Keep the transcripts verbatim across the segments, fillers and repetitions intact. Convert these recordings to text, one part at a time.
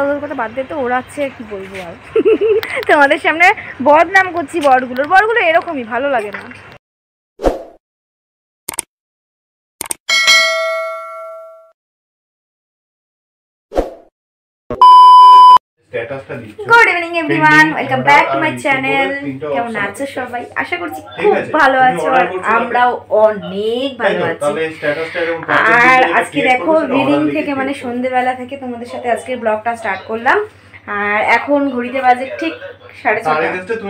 ওদের কথা বাদ দিয়ে তো ওড়াচ্ছে, কি বলবো আর। তোমাদের সামনে বদনাম করছি বরগুলোর, বরগুলো এরকমই ভালো লাগে না। Good evening everyone, welcome back to my channel. কেমন আছো সবাই? আশা করছি খুব ভালো আছো, আর আমরাও অনেক ভালো আছি। আর আজকে দেখো রিডিং থেকে মানে সন্ধ্যেবেলা থেকে তোমাদের সাথে আজকের ব্লগটা স্টার্ট করলাম। আর এখন ঘড়িতে বাজে ঠিক সাড়ে ছটা।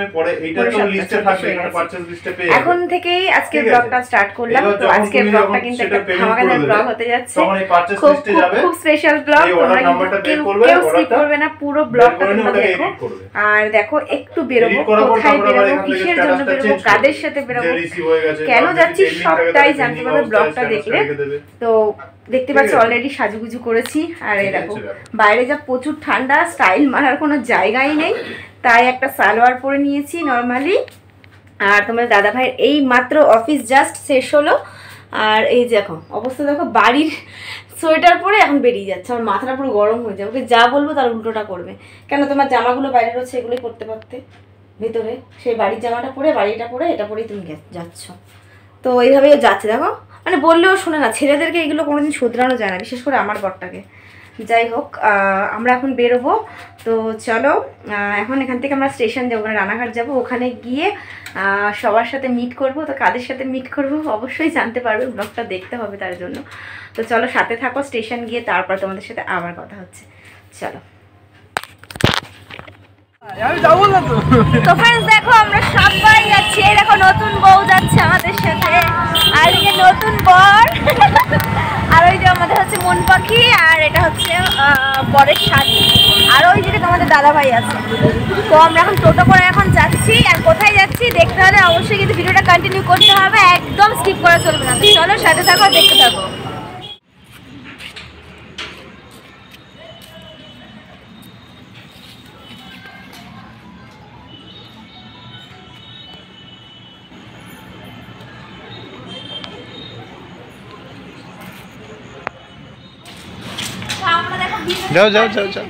এখন থেকেই আজকের ব্লগটা স্টার্ট করলাম। তো আজকের ব্লগটা কিন্তু একটা ধামাকাদার ব্লগ হতে যাচ্ছে, খুব খুব স্পেশাল ব্লগ। তোমরা কিন্তু কেউ স্কিপ করবে না, পুরো ব্লগটা তোমরা দেখো। আর দেখো একটু বেরোবো, কোথায় বেরোবো, কিসের জন্য বেরোবো, কাদের সাথে বেরোবো, কেন যাচ্ছি সবটাই জানতে পারবে ব্লগটা দেখলে। তো দেখতে পাচ্ছ অলরেডি সাজুগুজু করেছি। আর এই দেখো বাইরে যা প্রচুর ঠান্ডা, স্টাইল মারার কোনো জায়গাই নেই, তাই একটা সালোয়ার পরে নিয়েছি নর্মালি। আর তোমার দাদা ভাইয়ের এই মাত্র অফিস জাস্ট শেষ হলো। আর এই দেখো অবস্থা দেখো, বাড়ির সোয়েটার পরে এখন বেরিয়ে যাচ্ছে। আমার মাথাটা পুরো গরম হয়ে যাবে, ওকে যা বলবো তার উল্টোটা করবে। কেন তোমার জামাগুলো বাইরে রয়েছে, এগুলোই করতে পারতে ভেতরে, সেই বাড়ির জামাটা পরে বাড়িটা পরে এটা পরেই তুমি যাচ্ছ। তো এইভাবেই যাচ্ছে দেখো, মানে বললেও শোনে না। ছেলেদেরকে এগুলো কোনোদিন শুধরানো যায় না, বিশেষ করে আমার বরটাকে। যাই হোক, আমরা এখন বেরোবো। তো চলো এখন এখান থেকে আমরা স্টেশন যাবো, মানে রানাঘাট যাবো। ওখানে গিয়ে সবার সাথে মিট করব। তো কাদের সাথে মিট করব অবশ্যই জানতে পারবে, ব্লগটা দেখতে হবে তার জন্য। তো চলো সাথে থাকো, স্টেশন গিয়ে তারপর তোমাদের সাথে আবার কথা হচ্ছে। চলো। তো फ्रेंड्स দেখো আমরা সবাই যাচ্ছি, দেখো নতুন বউ যাচ্ছে আমাদের সাথে, আর এই নতুন বর, আর ওই যে আমাদের হচ্ছে মন পাখি, আর এটা হচ্ছে বরের শাড়ি, আর ওই যে তোমাদের দাদা ভাই আছে। তো আমরা এখন টোটো করে এখন যাচ্ছি। আর কোথায় যাচ্ছি দেখতে হলে অবশ্যই কিন্তু ভিডিওটা কন্টিনিউ করতে হবে, একদম স্কিপ করা চলবে না। তো চলো সাথে থাকো, দেখতে থাকো। যাও যাও যাও যাও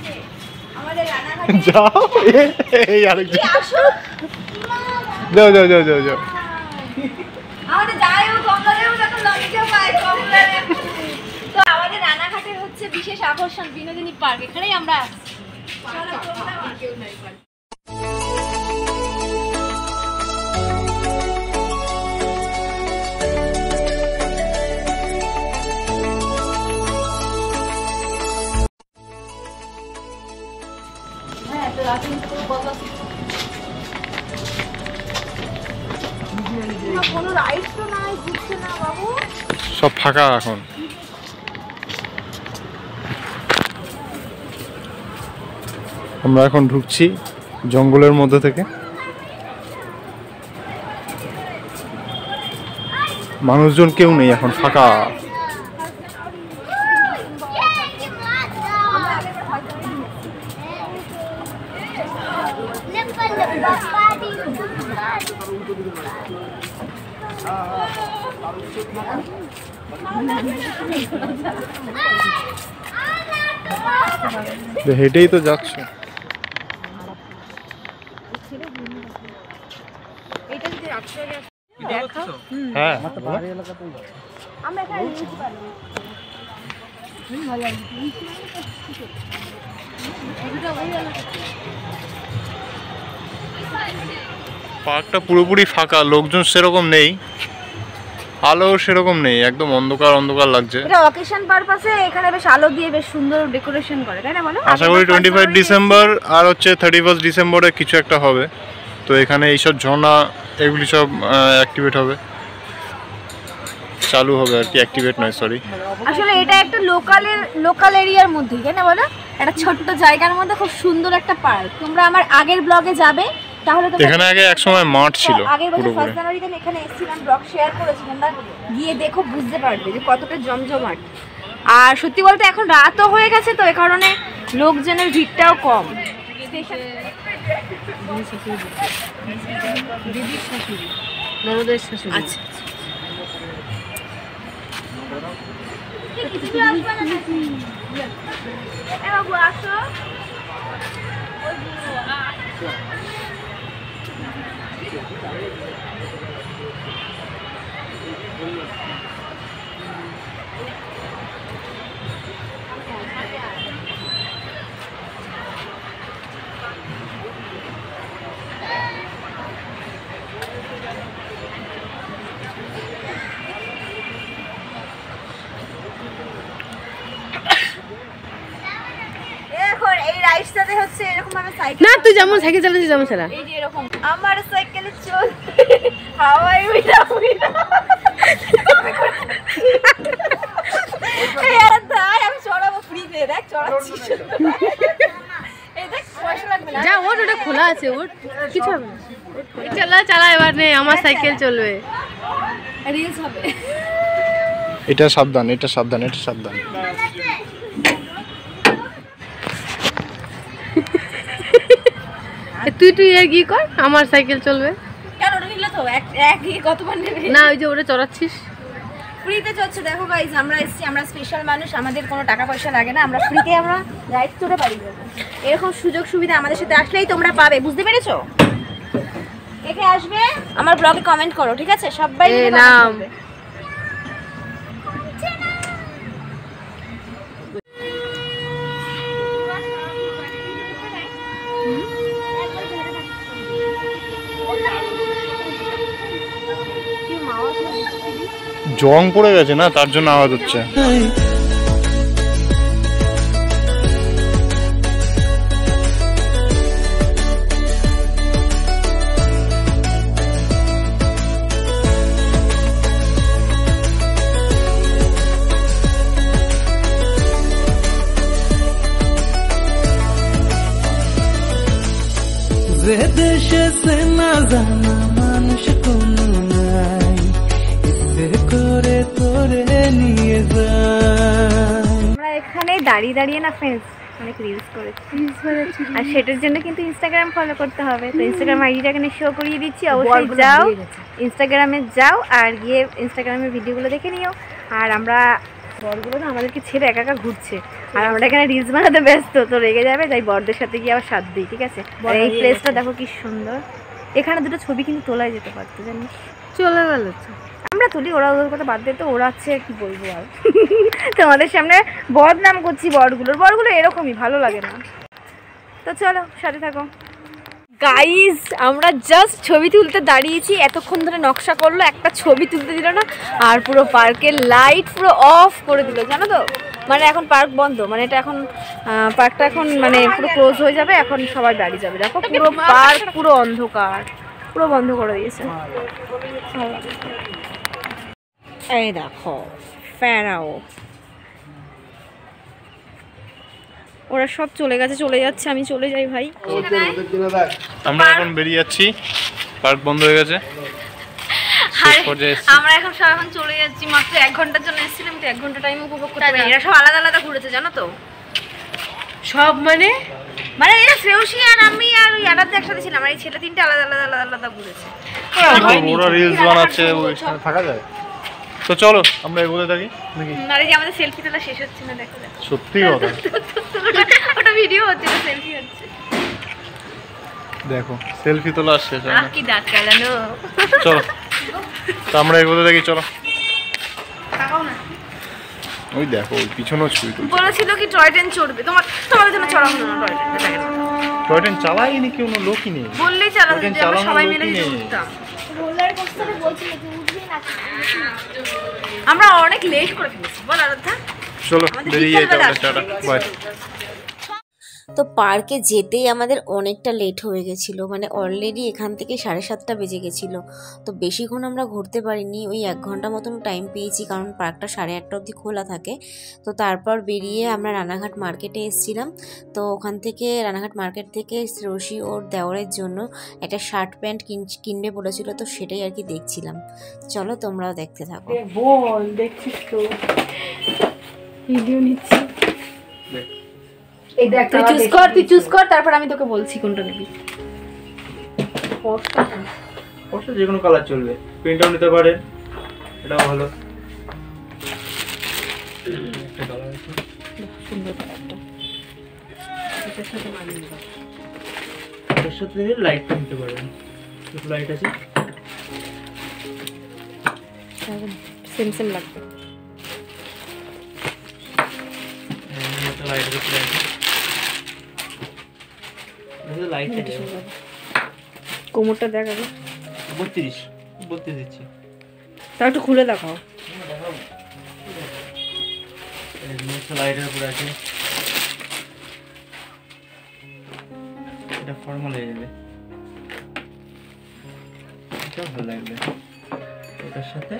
যাও এই আরেকজন যাও যাও যাও যাও যাও আমাদের যাইও কমলাদেও যখন লঞ্চে পায় কমলারে। তো আমাদের রানাঘাটের হচ্ছে বিশেষ আকর্ষণ বিনোদিনী পার্ক, এখানেই আমরা আসছি। চলো তোমরা কেউ নাই পার্ক। সব ফাঁকা এখন। আমরা এখন ঢুকছি জঙ্গলের মধ্যে থেকে। মানুষজন কেউ নেই এখন, ফাঁকা। হেঁটেই তো যাচ্ছ। হ্যাঁ পার্কটা পুরোপুরি ফাঁকা, লোকজন সেরকম নেই, আলো সেরকম নেই, একদম অন্ধকার অন্ধকার লাগছে। এটা অকেশন পারপাসে এখানে বেশ আলো দিয়ে বেশ সুন্দর ডেকোরেশন করে, তাই না বলো? আশা করি টোয়েন্টি ফাইভ ডিসেম্বর আর হচ্ছে থার্টি ফার্স্ট ডিসেম্বরে কিছু একটা হবে। তো এখানে এইসব ঝর্ণা এগুলি সব অ্যাক্টিভেট হবে, চালু হবে আর কি, অ্যাক্টিভেট নয় সরি। আসলে এটা একটা লোকালের লোকাল এরিয়ার মধ্যেই, তাই না বলো? একটা ছোট্ট জায়গার মধ্যে খুব সুন্দর একটা পার্ক। তোমরা আমার আগের ব্লগে যাবে, তাহলে তো এখানে আগে এক সময় মাঠ ছিল। আগের বছর ফার্স্ট জানুয়ারিতে আমি এখানে এসেছিলাম, ব্লগ শেয়ার করেছি, তোমরা গিয়ে দেখো বুঝতে পারবে যে কতটা জমজমাট। আর সত্যি বলতে এখন রাতও হয়ে গেছে, তো এই কারণে লোকজনের ভিড়টাও কম। দিদির শাশুড়ি, ননদের শাশুড়ি। আচ্ছা কিছু আসবে না নাকি? এ বাবু আসো। না তুই যেমন সাইকেল চালাচ্ছিস যেমন চালা এই যে এরকম আমার সাইকেলে চল হাওয়াই উইনা উইনা এই আর দাই আমি চড়াবো ফ্রিতে দেখ চড়াচ্ছি এই দেখ পয়সা লাগবে না যা ওর ওটা খোলা আছে ওর কিছু হবে না চালা চালা এবার নে আমার সাইকেল চলবে রিলস হবে এটা সাবধান এটা সাবধান এটা সাবধান তুই তুই আর কি কর আমার সাইকেল চলবে কেন ওটা নিলে তো এক এক কতবার নেবে না ওই যে ওটা চড়াচ্ছিস ফ্রিতে চলছে দেখো গাইস আমরা এসেছি আমরা স্পেশাল মানুষ আমাদের কোনো টাকা পয়সা লাগে না আমরা ফ্রিতে আমরা রাইড করতে পারি এরকম সুযোগ সুবিধা আমাদের সাথে আসলেই তোমরা পাবে বুঝতে পেরেছো কে কে আসবে আমার ব্লগে কমেন্ট করো ঠিক আছে সবাই নাম জং পড়ে গেছে না তার জন্য আওয়াজ হচ্ছে দেশে সে না জানা মানুষ কোনো নাই করে তোরে নিয়ে যায় আমরা এখানে দাঁড়িয়ে দাঁড়িয়ে না ফ্রেন্ডস অনেক রিলস করেছি আর সেটার জন্য কিন্তু ইনস্টাগ্রাম ফলো করতে হবে তো ইনস্টাগ্রাম আইডিটা এখানে শো করিয়ে দিচ্ছি অবশ্যই যাও ইনস্টাগ্রামে যাও আর গিয়ে ইনস্টাগ্রামের ভিডিওগুলো দেখে নিও আর আমরা বরগুলো না আমাদেরকে ছেড়ে একা একা ঘুরছে আর আমরা এখানে রিলস বানাতে ব্যস্ত তো রেগে যাবে তাই বরদের সাথে গিয়ে আবার সাথ দিই ঠিক আছে এই প্লেসটা দেখো কি সুন্দর এখানে দুটো ছবি কিন্তু তোলাই যেতে পারতো জানিস চলে গেল আমরা তুলি ওরা ওদের কথা বাদ দিয়ে তো ওরা হচ্ছে কি বলবো আর তোমাদের সামনে বদনাম করছি বরগুলোর বরগুলো এরকমই ভালো লাগে না তো চলো সাথে থাকো গাইজ আমরা জাস্ট ছবি তুলতে দাঁড়িয়েছি এতক্ষণ ধরে নকশা করলো একটা ছবি তুলতে দিল না আর পুরো পার্কের লাইট পুরো অফ করে দিল জানো তো মানে এখন পার্ক বন্ধ মানে এটা এখন পার্কটা এখন মানে পুরো ক্লোজ হয়ে যাবে এখন সবাই বাড়ি যাবে দেখো পুরো পার্ক পুরো অন্ধকার পুরো বন্ধ করে দিয়েছে এই দেখো ফেরাও ওরা সব চলে গেছে চলে যাচ্ছে আমি চলে যাই ভাই আমরা এখন বেরিয়ে যাচ্ছি পার্ক বন্ধ হয়ে গেছে আমরা এখন সব এখন চলে যাচ্ছি মাত্র এক ঘন্টার জন্য এসেছিলাম তো এক ঘন্টা টাইম উপভোগ করতে পারি এরা সব আলাদা আলাদা ঘুরেছে জানো তো সব মানে মানে এরা শ্রেয়সী আর আমি আর ওই আলাদা একসাথে ছিলাম আর এই ছেলে তিনটে আলাদা আলাদা আলাদা আলাদা ঘুরেছে ওরা রিলস বানাচ্ছে ওইখানে থাকা যায় তো চলো আমরা এগোতে থাকি নাকি আরে যে আমাদের সেলফি তোলা শেষ হচ্ছে না দেখো সত্যি কথা ওটা ভিডিও হচ্ছে না সেলফি হচ্ছে দেখো সেলফি তোলা শেষ হয় না কি দাঁত কালানো চলো তো আমরা এগোতে থাকি চলো তাকাও না ওই দেখো ওই পিছনেও ছবি তুলছে বলেছিল কি টয় ট্রেন চড়বে তোমার তোমাদের জন্য চড়া হলো না টয় ট্রেন টয় ট্রেন চালাইনি কেউ না লোকই নেই বললেই চালাতে যে আমরা সবাই মিলে উঠতাম রোলার কোস্টারে বলছিল তুই উঠবি না আমরা অনেক লেট করে ফেলেছি বল আরাধ্যা চলো বেরিয়ে যাই তাহলে টাটা বাই তো পার্কে যেতেই আমাদের অনেকটা লেট হয়ে গেছিলো মানে অলরেডি এখান থেকে সাড়ে সাতটা বেজে গেছিলো তো বেশিক্ষণ আমরা ঘুরতে পারিনি ওই এক ঘন্টা মতন টাইম পেয়েছি কারণ পার্কটা সাড়ে আটটা অবধি খোলা থাকে তো তারপর বেরিয়ে আমরা রানাঘাট মার্কেটে এসেছিলাম তো ওখান থেকে রানাঘাট মার্কেট থেকে শ্রেয়সী ওর দেওরের জন্য একটা শার্ট প্যান্ট কিনবে বলেছিল তো সেটাই আর কি দেখছিলাম চলো তোমরাও দেখতে থাকো বল দেখছিস তো ভিডিও নিচ্ছি এই দেখ তুই চুজ কর তুই চুজ কর তারপর আমি তোকে বলছি কোনটা নিবি পোস্টটা পোস্টটা যে কোনো কালার চলবে প্রিন্টও নিতে পারে এটাও ভালো একটা কালার আছে সুন্দর কালারটা এটার সাথে মানিয়ে নেবে এর সাথে লাইট নিতে পারবেন, দুটো লাইট আছে, সেম সেম লাগবে। একটা লাইট আছে, লাইট আছে, কোমরটা দেখাবে বত্রিশ বত্রিশ দিচ্ছি, তা একটু খুলে দেখাও। লাইটের উপরে আছে, এটা ফর্মাল হয়ে যাবে, এটা ভালো লাগবে এটার সাথে।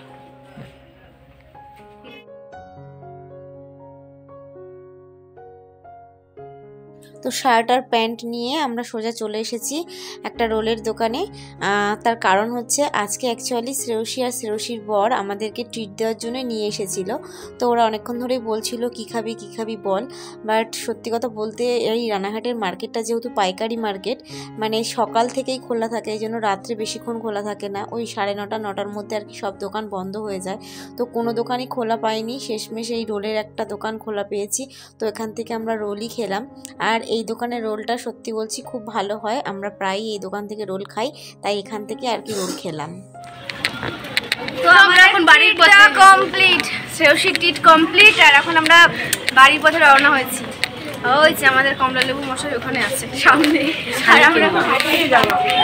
তো শার্ট আর প্যান্ট নিয়ে আমরা সোজা চলে এসেছি একটা রোলের দোকানে। তার কারণ হচ্ছে আজকে অ্যাকচুয়ালি শ্রেয়সী আর শ্রেয়সীর বর আমাদেরকে ট্রিট দেওয়ার জন্য নিয়ে এসেছিল। তো ওরা অনেকক্ষণ ধরেই বলছিল কী খাবি কী খাবি বল, বাট সত্যি কথা বলতে এই রানাঘাটের মার্কেটটা যেহেতু পাইকারি মার্কেট, মানে সকাল থেকেই খোলা থাকে, এই জন্য রাত্রে বেশিক্ষণ খোলা থাকে না, ওই সাড়ে নটা নটার মধ্যে আর কি সব দোকান বন্ধ হয়ে যায়। তো কোনো দোকানই খোলা পাইনি, শেষমেশ এই রোলের একটা দোকান খোলা পেয়েছি। তো এখান থেকে আমরা রোলই খেলাম। আর এই দোকানের রোলটা সত্যি বলছি খুব ভালো হয়, আমরা প্রায়ই এই দোকান থেকে রোল খাই, তাই এখান থেকে আর কি রোল খেলাম। তো আমরা এখন বাড়ির পথে কমপ্লিট, শ্রেয়সী ট্রিট কমপ্লিট, আর এখন আমরা বাড়ির পথে রওনা হয়েছি। ওই যে আমাদের কমলা লেবু মশাই ওখানে আছে সামনে, আর আমরা হাঁটিয়ে যাব।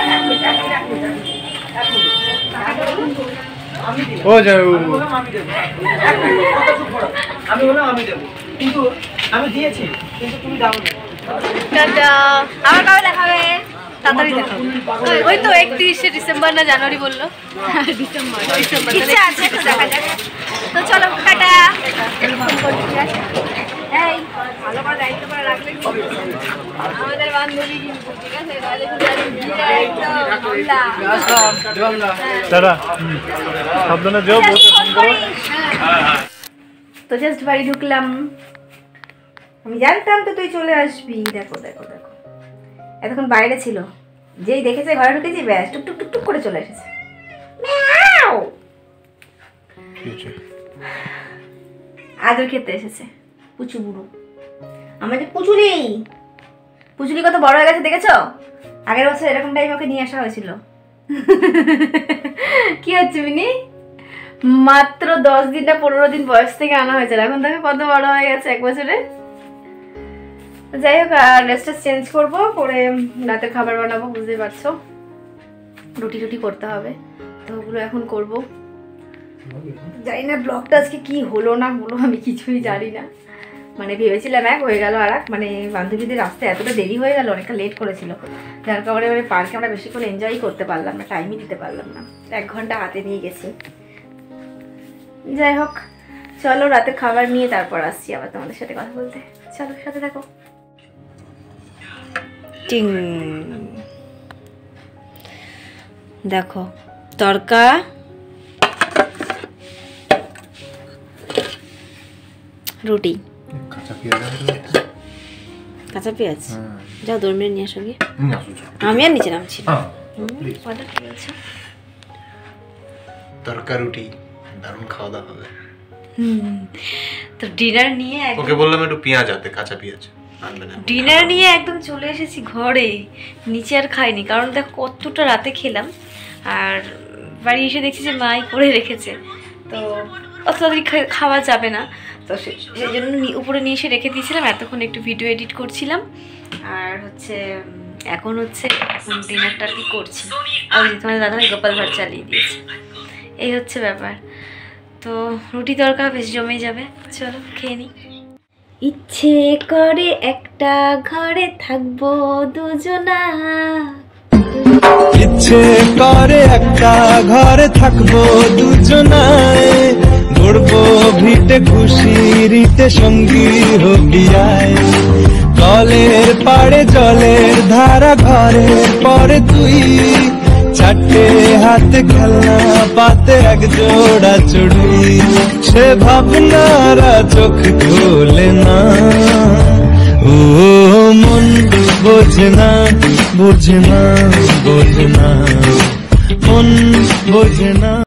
ও যাও আমি বললাম আমি দেব, কিন্তু আমি দিয়েছি, কিন্তু তুমি দাও না। টাটা, আবার কবে দেখাবে? তাড়াতাড়ি দেখাবো। ওই তো একত্রিশে ডিসেম্বর না জানুয়ারি বললো, ডিসেম্বর ডিসেম্বর ইচ্ছা আছে, দেখা যাক। তো চলো টাটা। এই ভালো করে দায়িত্ব করে রাখলে আমাদের বান্ধবী কিন্তু, ঠিক আছে? দাদা সাবধানে যাও। তো জাস্ট বাড়ি ঢুকলাম, আমি জানতাম তো তুই চলে আসবি। দেখো দেখো দেখো, এতক্ষণ বাইরে ছিল, যেই দেখেছে ঘরে ঢুকেছি ব্যাস টুক টুক টুক টুক করে চলে এসেছে। আদর খেতে এসেছে পুচু বুড়ো, আমাদের পুচুলি পুচুলি কত বড় হয়ে গেছে দেখেছো? আগের বছর এরকম টাইম ওকে নিয়ে আসা হয়েছিল। কি হচ্ছে মিনি? মাত্র দশ দিন না পনেরো দিন বয়স থেকে আনা হয়েছিল, এখন দেখো কত বড় হয়ে গেছে এক বছরে। যাই হোক, আর ড্রেসটা চেঞ্জ করবো, করে রাতের খাবার বানাবো, বুঝতেই পারছো রুটি রুটি করতে হবে, তো ওগুলো এখন করবো। জানি না ব্লগটা আজকে কি হলো না হলো, আমি কিছুই জানি না। মানে ভেবেছিলাম এক, হয়ে গেল আর এক, মানে বান্ধবীদের আসতে এতটা দেরি হয়ে গেল, অনেকটা লেট করেছিল, যার কারণে মানে পার্কে আমরা বেশিক্ষণ এনজয় করতে পারলাম না, টাইমই দিতে পারলাম না, এক ঘন্টা হাতে নিয়ে গেছি। যাই হোক চলো রাতে খাবার নিয়ে তারপর আসছি আবার তোমাদের সাথে কথা বলতে, চলো সাথে থাকো। টিং দেখো তরকা, রুটি, কাঁচা পেঁয়াজ, যাও দশ মিনিট নিয়ে আসো গিয়ে, আমি আর নিচে নামছি। তরকা রুটি দারুণ খাওয়া দাওয়া হবে। তো ডিনার নিয়ে ওকে বললাম একটু পেঁয়াজ আনতে, কাঁচা পেঁয়াজ আনবে না। ডিনার নিয়ে একদম চলে এসেছি ঘরে, নিচে আর খাইনি, কারণ দেখো কতটা রাতে খেলাম, আর বাড়ি এসে দেখছি যে মাই করে রেখেছে, তো অত তাড়াতাড়ি খাওয়া যাবে না, তো সেই জন্য উপরে নিয়ে এসে রেখে দিয়েছিলাম। এতক্ষণ একটু ভিডিও এডিট করছিলাম, আর হচ্ছে এখন হচ্ছে এখন ডিনারটা আর কি করছি। আর তোমাদের দাদা গোপাল ভাট চালিয়ে দিয়েছে, এই হচ্ছে ব্যাপার। তো রুটি তরকা বেশ জমে যাবে, চলো খেয়ে নিই। ইচ্ছে করে একটা ঘরে থাকবো দুজনা, ইচ্ছে করে একটা ঘরে থাকবো দুজনায়, গড়বো ভিটে খুশিরিতে সঙ্গী হবিয়ায়, কলের পাড়ে জলের ধারা ঘরের পরে তুই, চারটে হাতে খেলনা পাতে এক জোড়া চড়ুই, সে ভাবনারা চোখ খোলে না, ও মন বোঝে না বোঝে না বোঝে না মন বোঝে না।